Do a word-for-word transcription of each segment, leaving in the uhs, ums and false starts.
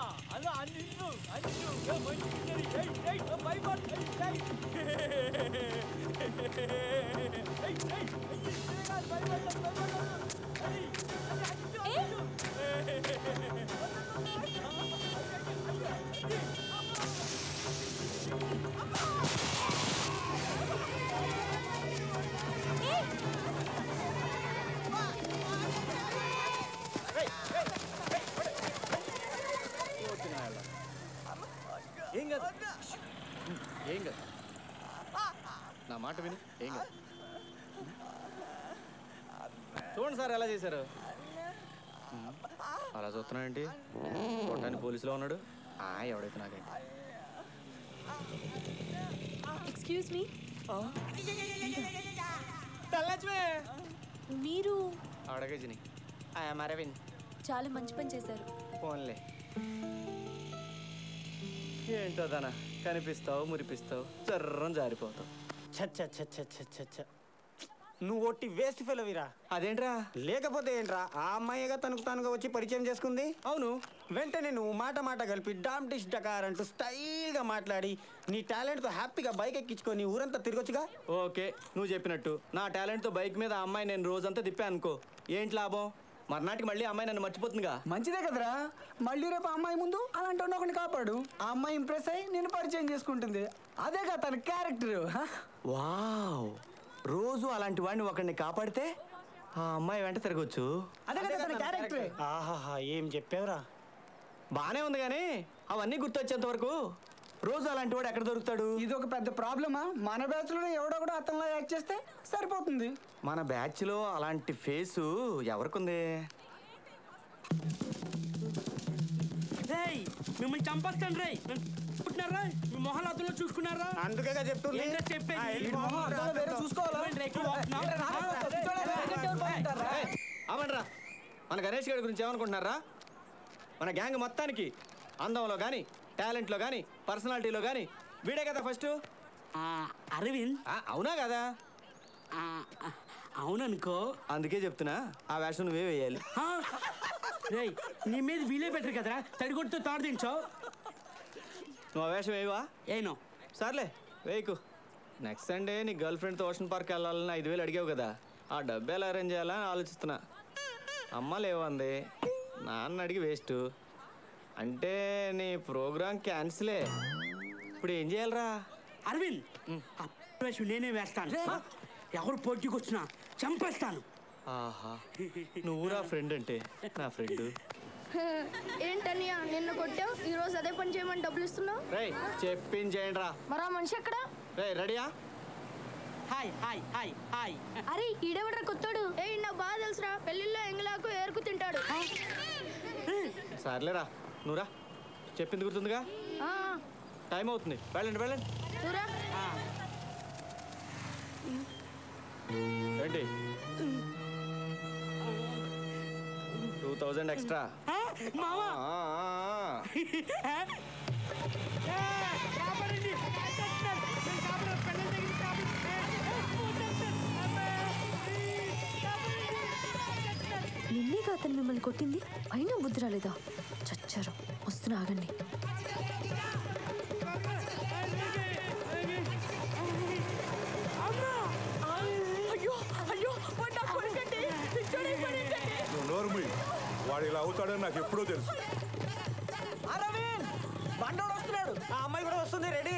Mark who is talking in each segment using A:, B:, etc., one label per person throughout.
A: అలా నిన్ను అన్ను మంచి భయపడ ఏం కాదు ఏం కాదు నా మాట విను ఏం కాదు చూడండి సార్ ఎలా చేశారు అలా చూస్తున్నానండి కొట్టడానికి పోలీసులో ఉన్నాడు ఎవడైతే నాకేంటి
B: ఎక్స్క్యూజ్ మీ మీరు
A: అడగజని అరవింద్
B: చాలా మంచి పని చేశారు
A: ఫోన్లే ఏంటో దానా కనిపిస్తావు మురిపిస్తావు చర్రం జారిపోతావు
C: చచ్చ నువ్వు ఒట్టి వేస్ట్ ఫెలోవిరా.
A: అదేంట్రా?
C: లేకపోతే ఏంట్రా, ఆ అమ్మాయిగా తనకు తానుగా వచ్చి పరిచయం చేసుకుంది.
A: అవును.
C: వెంటనే నువ్వు మాట మాట కలిపి డామ్ డిష్ డకార్ అంటూ స్టైల్గా మాట్లాడి నీ టాలెంట్తో హ్యాపీగా బైక్ ఎక్కించుకొని ఊరంతా తిరగొచ్చుగా.
A: ఓకే, నువ్వు చెప్పినట్టు నా టాలెంట్తో బైక్ మీద ఆ అమ్మాయి నేను రోజంతా తిప్పాను అనుకో, ఏంటి లాభం? మర్నాటికి మళ్ళీ అమ్మాయి నన్ను మర్చిపోతుందిగా.
D: మంచిదే కదరా, మళ్ళీ రేపు అమ్మాయి ముందు అలాంటి ఒకరిని కాపాడు. ఆ అమ్మాయి ఇంప్రెస్ అయ్యి నేను పరిచయం చేసుకుంటుంది. అదేగా తన క్యారెక్టర్.
A: వావ్, రోజు అలాంటి వాడిని ఒకరిని కాపాడితే ఆ అమ్మాయి వెంట తిరగొచ్చు.
D: అదే కదా తన క్యారెక్టర్.
C: ఆహాహా, ఏం చెప్పావురా.
A: బానే ఉంది కానీ అవన్నీ గుర్తొచ్చేంత వరకు రోజు అలాంటి వాడు ఎక్కడ దొరుకుతాడు?
D: ఇది ఒక పెద్ద ప్రాబ్లమా? మన బ్యాచ్ లో ఎవడో కూడా అతనిలా యాక్ట్ చేస్తే సరిపోతుంది.
A: మన బ్యాచ్ లో అలాంటి ఫేసు ఎవరికుంది?
E: మిమ్మల్ని చంపేస్తాను రే. పుట్టినారా మీ మొహలాతుల్లో చూసుకున్నారా?
C: అందుకే చెప్తుంది
A: అవనరా. మన గణేష్ గారి గురించి ఏమనుకుంటున్నారా? మన గ్యాంగ్ మొత్తానికి అందంలో కానీ టాలెంట్లో కానీ పర్సనాలిటీలో కానీ వీడే కదా ఫస్ట్.
E: అరవింద్
A: అవునా కదా?
E: అవుననుకో.
A: అందుకే చెప్తున్నా ఆ వేషం నువ్వే వేయాలి.
E: నీ మీద వీలే బెటర్ కదరా, తడిగొట్టుతో తాడు దించావు.
A: నువ్వు ఆ వేషం వేయవా?
E: ఏనో.
A: సర్లే వేయకు. నెక్స్ట్ సండే నీ గర్ల్ ఫ్రెండ్తో ఓషన్ పార్క్ వెళ్ళాలని ఐదు వేలు అడిగావు కదా, ఆ డబ్బు ఎలా అరేంజ్ చేయాలని ఆలోచిస్తున్నా. అమ్మ లేవంది, నాన్న అడిగి వేస్ట్. అంటే నీ ప్రోగ్రామ్ క్యాన్సిలే. ఇప్పుడు ఏం చేయాలరా?
E: అరవింద్, నేనే వేస్తాను. ఎవరు పోటీకి వచ్చినా చంపేస్తాను.
A: ఆహా, నువ్వు నా ఫ్రెండ్ అంటే నా ఫ్రెండ్.
F: ఏంటన్నయ్య నిన్ను కొట్టావు, ఈ రోజు అదే పని చేయమని డబ్బులు ఇస్తున్నావు?
A: రేయ్ చెప్పించేయండి రా.
F: మరా మనిషి ఎక్కడ?
A: రేయ్ రెడీయా?
E: Hi hi hi hi.
F: అరే ఈడెవడ్రా కొత్తాడు? ఏ నాకు బాగా తెలుసురా, పెళ్ళిళ్ళో ఎంగలాకు ఏరుకు తింటాడు.
A: సర్లేరా నువ్వురా, చెప్పింది గుర్తుందిగా. టైం అవుతుంది, వెళ్ళండి వెళ్ళండి. ఏంటి టూ థౌజండ్ ఎక్స్ట్రా?
B: నిన్నేగా అతను మిమ్మల్ని కొట్టింది, అయినా బుద్ధి రాలేదా? చచ్చారు, వస్తున్నా ఆగండి.
G: వాడు ఇలా అవుతాడని నాకు ఎప్పుడో తెలుసు.
C: బండోడు వస్తున్నాడు, ఆ అమ్మాయి కూడా వస్తుంది. రెడీ.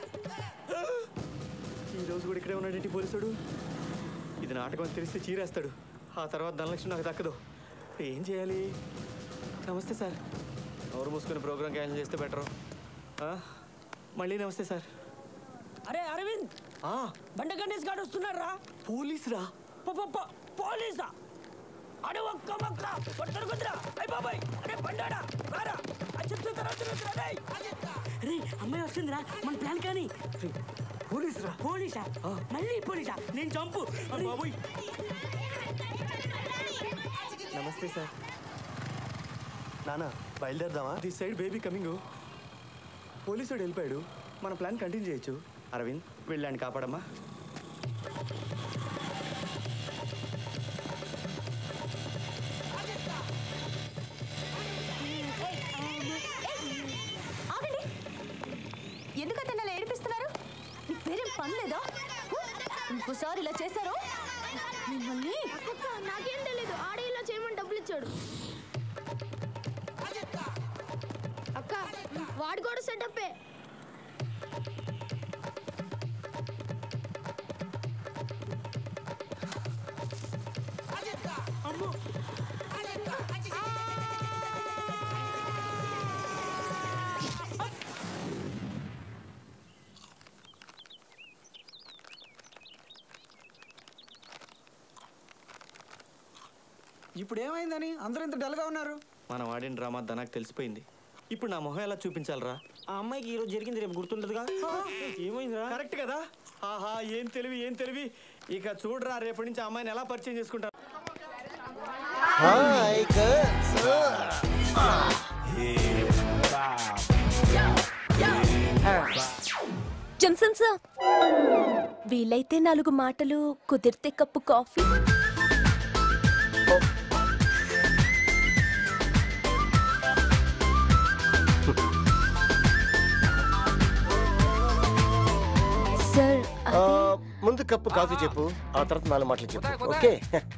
A: ఈరోజు కూడా ఇక్కడే ఉన్నాడేంటి పోలీసుడు? ఇది నాటకం తెలిస్తే చీరేస్తాడు. ఆ తర్వాత ధనలక్ష్మి నాకు దక్కదు. ఏం చేయాలి? నమస్తే సార్. ఎవరు మూసుకుని ప్రోగ్రామ్ క్యాన్సిల్ చేస్తే బెటరు. మళ్ళీ నమస్తే సార్.
E: అరే అరవింద్, బండ గణేష్ గారు వస్తున్నాడు రా.
A: పోలీస్ రా?
E: పోలీసా? అడే ఒక్క మొక్క కొట్టరు కుదరా. అయ్య బాబాయ్, అరే బండాడా రారా. అరే అమ్మాయి వస్తుందిరా, మన ప్లాన్ కానీ.
D: పోలీస్ రా?
E: పోలీసా? మళ్ళీ పోలీసా? నేను చంపు బాబోయ్.
A: నమస్తే సార్.
G: నానా బయలుదేరదామా?
A: This side baby coming. పోలీసుడు వెళ్ళిపోయాడు, మన ప్లాన్ కంటిన్యూ చేయొచ్చు. అరవింద్ వెళ్ళాను, కాపాడమ్మా.
B: పని లేదా? ఇంకోసారి ఇలా చేశారు మిమ్మల్ని.
F: నాకేం తెలీదు, ఆడే ఇలా చేయమని డబ్బులు ఇచ్చాడు. అక్క వాడు కూడా సెటప్పే.
D: ఇప్పుడు ఏమైందని అందరూ ఇంత డల్గా ఉన్నారు?
A: మనం ఆడిన డ్రామా నాకు తెలిసిపోయింది. ఇప్పుడు నా మొహం ఎలా చూపించాలరా?
C: ఆ అమ్మాయికి ఈరోజు జరిగింది రేపు గుర్తుండదుగా. ఏమైందిరా?
A: కరెక్ట్ కదా? ఆహా, ఏం తెలివి ఏం తెలివి. ఇక చూడరా, రేపటి నుంచి అమ్మాయిని ఎలా పరిచయం చేసుకుంటారు.
H: జంసన్ సార్, వీలైతే నాలుగు మాటలు, కుదిరితే కప్పు కాఫీ. సార్
I: ముందు కప్పు కాఫీ చెప్పు, ఆ తర్వాత నాలుగు మాటలు చెప్పు. ఓకే?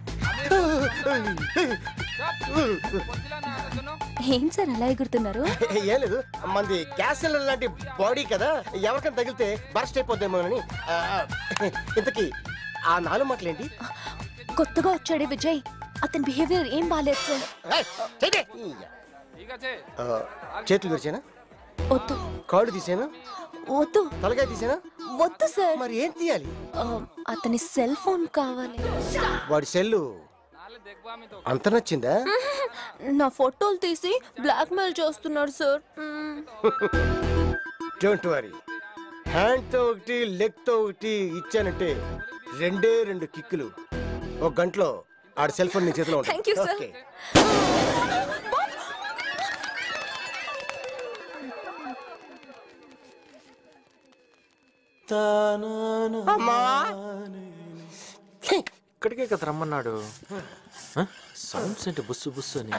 H: ఏం సార్ అలా ఎగురుతున్నారు?
I: ఏం లేదు, మంది గ్యాస్ సిలిండర్ లాంటి బాడీ కదా, ఎవరికైనా తగిలితే బర్స్ట్ అయిపోద్దేమోనని. ఇంతకీ ఆ నాలుగు మాటలు ఏంటి?
H: కొత్తగా వచ్చాడే విజయ్, అతని బిహేవియర్ ఏం బాలేదు సార్.
I: చేతులు తెరిచానా?
H: వద్దు.
I: కాళ్ళు తీసేనా?
H: వద్దు.
I: తలకాయ తీసేనా?
H: వద్దు సార్.
I: మరి ఏం తీయాలి?
H: అతని సెల్ ఫోన్ కావాలి.
I: వాడి సెల్లు అంత నచ్చిందా?
H: నా ఫోటోలు తీసి బ్లాక్ మెయిల్ చేస్తున్నాడు సార్.
I: డోంట్ వరీ, హ్యాండ్ తో ఒకటి లెగ్ తో ఒకటి ఇచ్చానంటే రెండే రెండు కిక్కులు ఒక గంటలో ఆడ సెల్ ఫోన్ నీ చేతిలో ఉంటుంది.
H: Thank you sir.
J: ఇక్కడికే కదా రమ్మన్నాడు. సౌండ్స్ అంటే బుస్సు బుస్సు అని.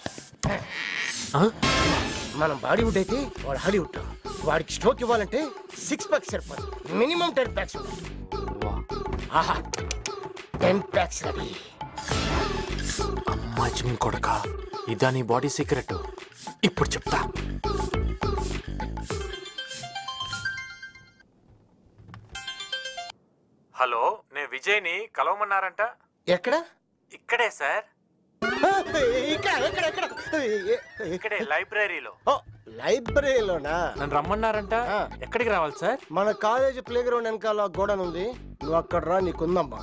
I: మనం బాడీవుడ్ అయితే వాడు హాలీవుడ్. వాడికి స్ట్రోక్ ఇవ్వాలంటే సిక్స్ ప్యాక్స్ సరిపోదు, మినిమం టెన్ ప్యాక్స్. ఆహా, టెన్ ప్యాక్స్ రెడీ.
J: అమ్మా జిమ్ కొడక, ఇదా నీ బాడీ సీక్రెట్? ఇప్పుడు చెప్తా. హలో, నేను విజయ్ని కలవమన్నారంట.
I: ఎక్కడ?
J: ఇక్కడే సార్.
I: ఇక్కడ ఎక్కడ ఎక్కడ?
J: ఇక్కడే లైబ్రరీలో.
I: లైబ్రరీలోనా?
J: నన్ను రమ్మన్నారంట. ఎక్కడికి రావాలి సార్?
I: మన కాలేజ్ ప్లే గ్రౌండ్ వెనకాల గోడన్ ఉంది, నువ్వు అక్కడ రా, నీకుందమ్మా.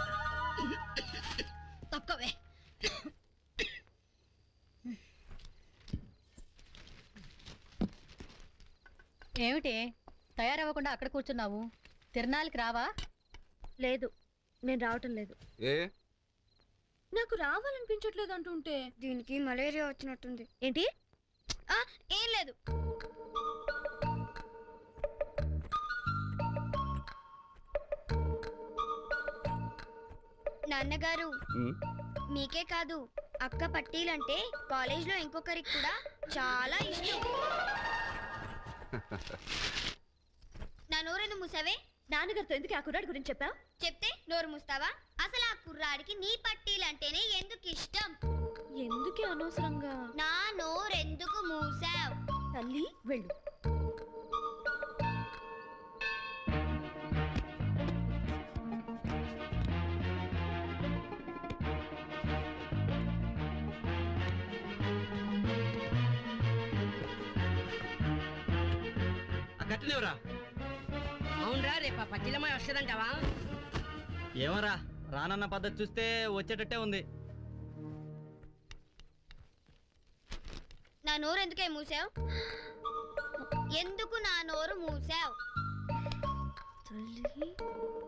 K: ఏమిటి తయారవ్వకుండా అక్కడ కూర్చున్నావు? తిరణాలకి రావా?
B: లేదు, నేను రావటం లేదు.
L: ఏ
B: నాకు రావాలనిపించట్లేదు అంటుంటే.
F: దీనికి మలేరియా వచ్చినట్టుంది.
B: ఏంటి?
F: ఏం లేదు. నాన్నగారు, మీకే కాదు అక్క పట్టీలంటే కాలేజ్లో ఇంకొకరికి కూడా చాలా ఇష్టం. నా నోరెందుకు మూసావే?
B: నాన్నగారితో ఎందుకు ఆ కుర్రాడి గురించి చెప్పావు?
F: చెప్తే నోరు మూస్తావా? అసలు ఆ కుర్రాడికి నీ పట్టీలంటేనే ఎందుకు ఇష్టం?
B: ఎందుకే అనవసరంగా
F: నా నోరెందుకు మూసావు?
B: తల్లి వెళ్ళు.
M: కట్టినవరా? అవునరా, రేపా పట్టిలమ్మాయి వస్తుందంటావా?
A: ఏమరా, రానన్న పద్ధతి చూస్తే వచ్చేటట్టే ఉంది.
F: నా నోరు ఎందుకే మూసావు? ఎందుకు నా నోరు మూసావు?
B: తల్లి